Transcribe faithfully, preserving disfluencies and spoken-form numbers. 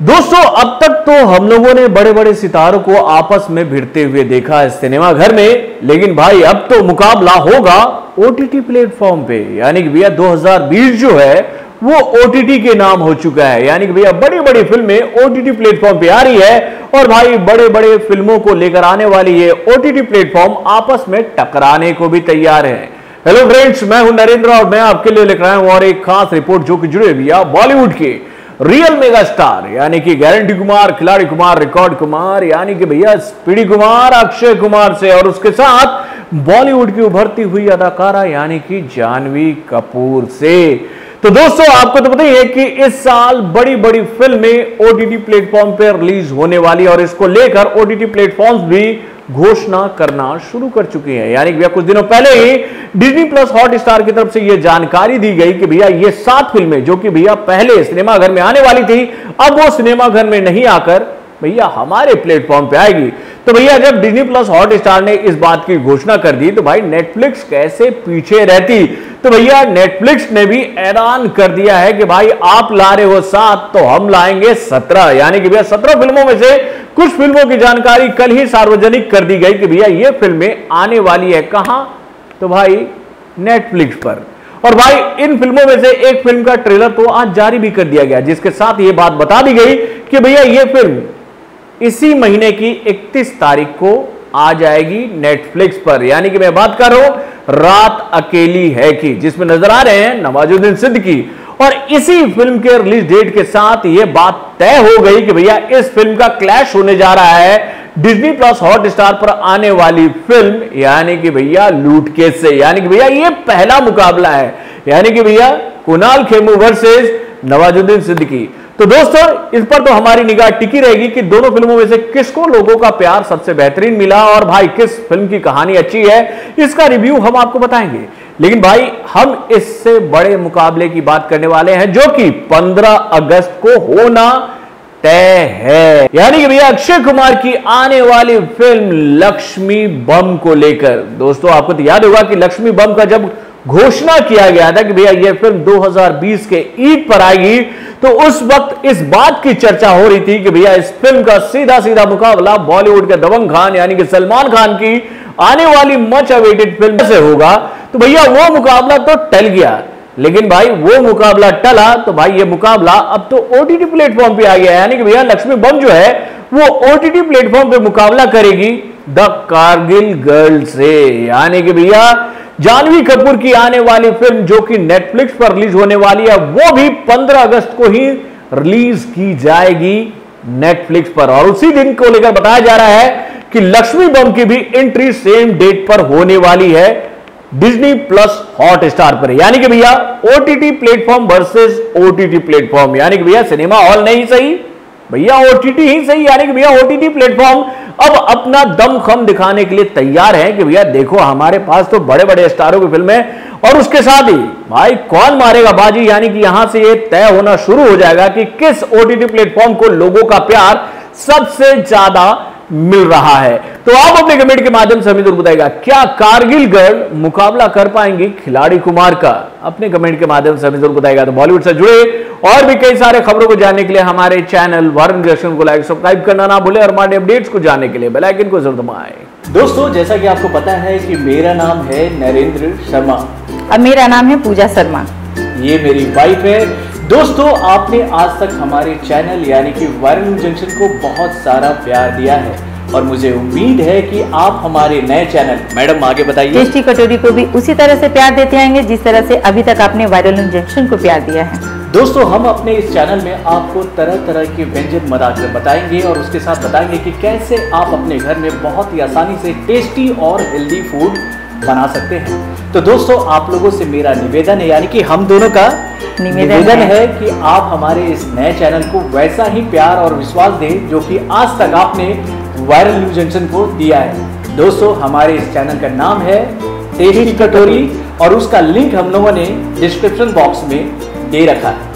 दोस्तों, अब तक तो हम लोगों ने बड़े बड़े सितारों को आपस में भिड़ते हुए देखा है सिनेमा घर में, लेकिन भाई अब तो मुकाबला होगा ओटीटी प्लेटफॉर्म पे। यानी कि भैया दो हज़ार बीस जो है वो ओटीटी के नाम हो चुका है। यानी कि भैया बड़ी बड़ी फिल्में ओटीटी प्लेटफॉर्म पे आ रही है और भाई बड़े बड़े फिल्मों को लेकर आने वाली ये ओटीटी प्लेटफॉर्म आपस में टकराने को भी तैयार है। हेलो फ्रेंड्स, मैं हूं नरेंद्र और मैं आपके लिए लिख रहा हूं और एक खास रिपोर्ट जो कि जुड़े भैया बॉलीवुड के रियल मेगा स्टार यानी कि गारंटी कुमार, खिलाड़ी कुमार, रिकॉर्ड कुमार यानी कि भैया स्पीडी कुमार, अक्षय कुमार से और उसके साथ बॉलीवुड की उभरती हुई अदाकारा यानी कि जानवी कपूर से। तो दोस्तों, आपको तो पता ही है कि इस साल बड़ी बड़ी फिल्में ओटीटी प्लेटफॉर्म पर रिलीज होने वाली और इसको लेकर ओटीटी प्लेटफॉर्म्स भी घोषणा करना शुरू कर चुकी है। यानी कि भैया कुछ दिनों पहले ही डिज्नी प्लस हॉटस्टार की तरफ से यह जानकारी दी गई कि भैया ये सात फिल्में जो कि भैया पहले सिनेमाघर में आने वाली थी, अब वो सिनेमाघर में नहीं आकर भैया हमारे प्लेटफॉर्म पे आएगी। तो भैया जब डिज्नी प्लस हॉटस्टार ने इस बात की घोषणा कर दी तो भाई नेटफ्लिक्स कैसे पीछे रहती। तो भैया नेटफ्लिक्स ने भी ऐलान कर दिया है कि भाई आप ला रहे हो सात तो हम लाएंगे सत्रह। यानी कि भैया सत्रह फिल्मों में से कुछ फिल्मों की जानकारी कल ही सार्वजनिक कर दी गई कि भैया ये फिल्में आने वाली है कहां, तो भाई नेटफ्लिक्स पर। और भाई इन फिल्मों में से एक फिल्म का ट्रेलर तो आज जारी भी कर दिया गया, जिसके साथ ये बात बता दी गई कि भैया ये फिल्म इसी महीने की इकतीस तारीख को आ जाएगी नेटफ्लिक्स पर। यानी कि मैं बात कर रहा हूं रात अकेली है कि, जिसमें नजर आ रहे हैं नवाजुद्दीन सिद्दीकी। और इसी फिल्म के रिलीज डेट के साथ यह बात तय हो गई कि भैया इस फिल्म का क्लैश होने जा रहा है डिज्नी प्लस हॉटस्टार पर आने वाली फिल्म यानी कि भैया लूट केस से। यानी कि भैया ये पहला मुकाबला है, यानी कि भैया कुणाल खेमू वर्सेस नवाजुद्दीन सिद्दीकी। तो दोस्तों, इस पर तो हमारी निगाह टिकी रहेगी कि दोनों फिल्मों में से किसको लोगों का प्यार सबसे बेहतरीन मिला और भाई किस फिल्म की कहानी अच्छी है, इसका रिव्यू हम आपको बताएंगे। लेकिन भाई हम इससे बड़े मुकाबले की बात करने वाले हैं जो कि पंद्रह अगस्त को होना तय है। यानी कि भैया अक्षय कुमार की आने वाली फिल्म लक्ष्मी बम को लेकर। दोस्तों, आपको तो याद होगा कि लक्ष्मी बम का जब घोषणा किया गया था कि भैया यह फिल्म दो हज़ार बीस के ईद पर आएगी, तो उस वक्त इस बात की चर्चा हो रही थी कि भैया इस फिल्म का सीधा सीधा मुकाबला बॉलीवुड के दबंग खान यानी कि सलमान खान की आने वाली मच अवेटेड फिल्म से होगा। तो भैया वो मुकाबला तो टल गया, लेकिन भाई वो मुकाबला टला तो भाई ये मुकाबला अब तो ओटीटी प्लेटफॉर्म पे आ गया। यानी कि भैया लक्ष्मी बम जो है वो ओटीटी प्लेटफॉर्म पे मुकाबला करेगी द कारगिल गर्ल से। यानी कि भैया जानवी कपूर की आने वाली फिल्म जो कि नेटफ्लिक्स पर रिलीज होने वाली है वो भी पंद्रह अगस्त को ही रिलीज की जाएगी नेटफ्लिक्स पर। और उसी दिन को लेकर बताया जा रहा है कि लक्ष्मी बम की भी एंट्री सेम डेट पर होने वाली है डिज्नी प्लस हॉटस्टार पर। यानी कि भैया OTT platform versus OTT platform. यानी कि भैया सिनेमा हॉल नहीं सही, भैया ओटीटी ही सही। यानी कि भैया ओटीटी प्लेटफॉर्म अब अपना दमखम दिखाने के लिए तैयार है कि भैया देखो हमारे पास तो बड़े बड़े स्टारों की फिल्म है और उसके साथ ही भाई कौन मारेगा बाजी। यानी कि यहां से ये तय होना शुरू हो जाएगा कि किस ओटीटी प्लेटफॉर्म को लोगों का प्यार सबसे ज्यादा मिल रहा है। तो आप अपने कमेंट के माध्यम से हमें जरूर बताइएगा, क्या कारगिल गर्ल मुकाबला कर पाएंगी खिलाड़ी कुमार का? अपने कमेंट के माध्यम से हमें जरूर बताइएगा। तो बॉलीवुड से जुड़े और भी कई सारे खबरों को जानने के लिए हमारे चैनल वारन जंक्शन को लाइक सब्सक्राइब करना ना भूले और हमारे अपडेट्स को जानने के लिए बेल आइकन को जरूर दबाएं। दोस्तों, जैसा कि आपको पता है कि मेरा नाम है नरेंद्र शर्मा और मेरा नाम है पूजा शर्मा। ये मेरी वाइफ है। दोस्तों, आपने आज तक हमारे चैनल यानी कि वायरल जंक्शन को बहुत सारा प्यार दिया है और मुझे उम्मीद है कि आप हमारे नए चैनल, मैडम आगे बताइए, टेस्टी कटोरी को भी उसी तरह से प्यार देते आएंगे जिस तरह से अभी तक आपने वायरल जंक्शन को प्यार दिया है। दोस्तों, हम अपने इस चैनल में आपको तरह तरह के व्यंजन बनाकर बताएंगे और उसके साथ बताएंगे कि कैसे आप अपने घर में बहुत ही आसानी से टेस्टी और हेल्दी फूड बना सकते हैं। तो दोस्तों, आप लोगों से मेरा निवेदन है, यानी कि हम दोनों का निवेदन है।, है कि आप हमारे इस नए चैनल को वैसा ही प्यार और विश्वास दें जो कि आज तक आपने वायरल न्यूज जंक्शन को दिया है। दोस्तों, हमारे इस चैनल का नाम है टेस्टी कटोरी और उसका लिंक हम लोगों ने डिस्क्रिप्शन बॉक्स में दे रखा है।